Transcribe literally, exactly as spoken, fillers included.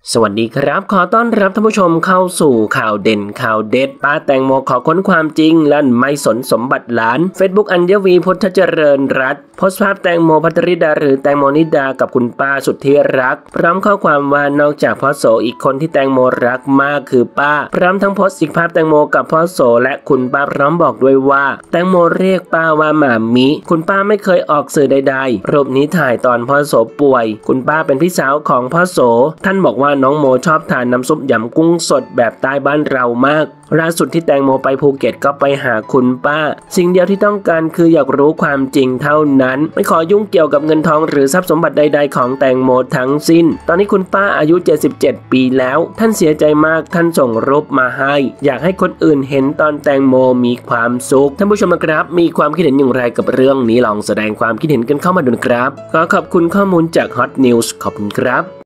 สวัสดีครับขอต้อนรับท่านผู้ชมเข้าสู่ข่าวเด่นข่าวเด็ดป้าแตงโมขอค้นความจริงลั่นไม่สนสมบัติหลาน Facebook อัญวีพุทธเจริญรัตน์โพสต์ภาพแตงโมภัทริดาหรือแตงโมนิดากับคุณป้าสุดที่รักพร้อมข้อความว่านอกจากพ่อโสอีกคนที่แตงโมรักมากคือป้าพร้อมทั้งโพสต์อีกภาพแตงโมกับพ่อโสและคุณป้าพร้อมบอกด้วยว่าแตงโมเรียกป้าว่าหมามิคุณป้าไม่เคยออกสื่อใดๆรูปนี้ถ่ายตอนพ่อโสป่วยคุณป้าเป็นพี่สาวของพ่อโสท่านบอกว่าน้องโมชอบทานน้ำซุปยำกุ้งสดแบบใต้บ้านเรามากล่าสุดที่แตงโมไปภูเก็ตก็ไปหาคุณป้าสิ่งเดียวที่ต้องการคืออยากรู้ความจริงเท่านั้นไม่ขอยุ่งเกี่ยวกับเงินทองหรือทรัพย์สมบัติใดๆของแตงโมทั้งสิ้นตอนนี้คุณป้าอายุเจ็ดสิบเจ็ดปีแล้วท่านเสียใจมากท่านส่งรูปมาให้อยากให้คนอื่นเห็นตอนแตงโมมีความสุขท่านผู้ชมนะครับมีความคิดเห็นอย่างไรกับเรื่องนี้ลองแสดงความคิดเห็นกันเข้ามาดูนะครับขอขอบคุณข้อมูลจาก Hot News ขอบคุณครับ